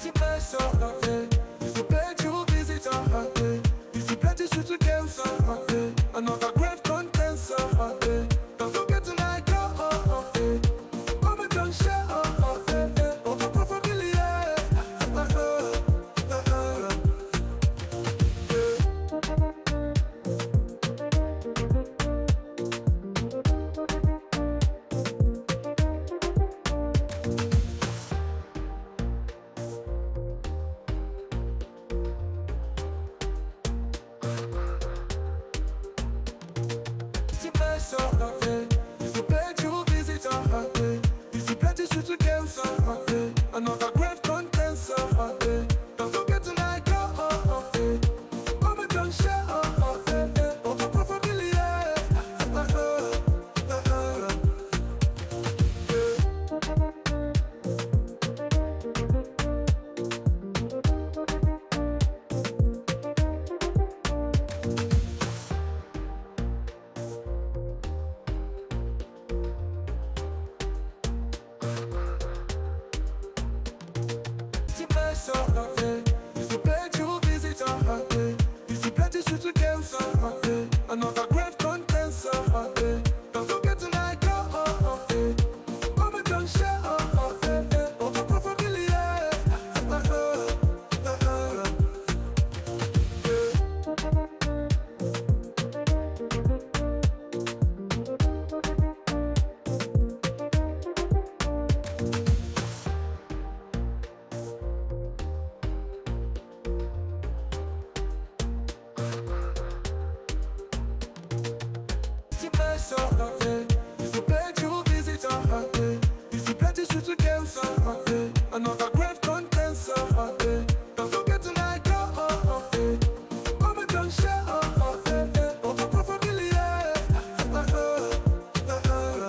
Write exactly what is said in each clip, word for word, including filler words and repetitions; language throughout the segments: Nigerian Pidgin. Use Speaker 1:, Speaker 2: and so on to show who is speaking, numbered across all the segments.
Speaker 1: you mess up, okay? If you beg, you visit her, okay? If you plenty sweet to cancer, okay? Another grave contents, okay? Don't forget to like her, oh, okay? Mama don't share, oh, okay? Over profitability, yeah. Uh, uh, uh, uh. Mess up, okay? If you beg, you visit her, okay? If you plenty sweet to cancer, okay? Another grave contents, okay? Don't forget to like her, oh, okay? Mama don't share, oh, okay? Over profitability, yeah. Uh, uh, uh, uh. Mess up, okay? If you beg, you visit her, okay? If you plenty sweet to cancer, okay? Another grave contents, okay? Don't forget to like her, oh, okay? Mama don't share, oh, okay? Over profitability, yeah. Uh, uh, uh, uh. Mess up, okay? If you beg, you visit her, okay? If you plenty sweet to cancer, okay? Another grave contents, okay? Don't forget to like her, oh, okay? Mama don't share, oh, okay? Over profitability, yeah. Uh, uh, uh, uh.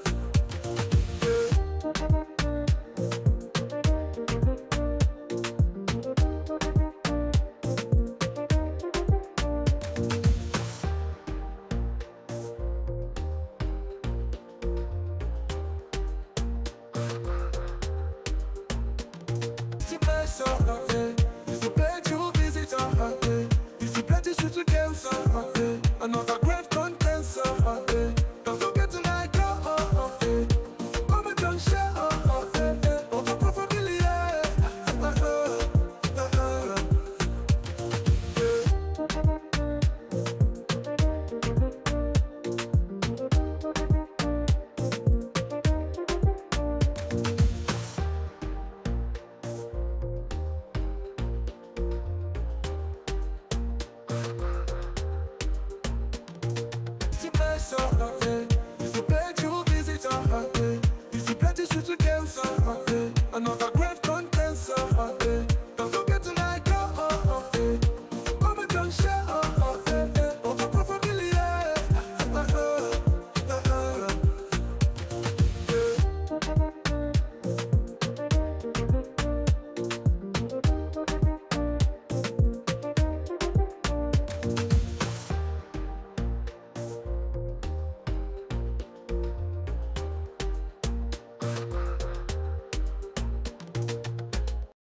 Speaker 1: Mess up, okay? If you beg, you visit her, okay? If you plenty sweet to cancer, okay? Another grave contents, okay? Don't forget to like her, oh, okay? Mama don't share, oh, okay? Over profitability, yeah. Uh, uh, uh, uh. Mess up, okay? If you beg, you visit her, okay? If you plenty sweet to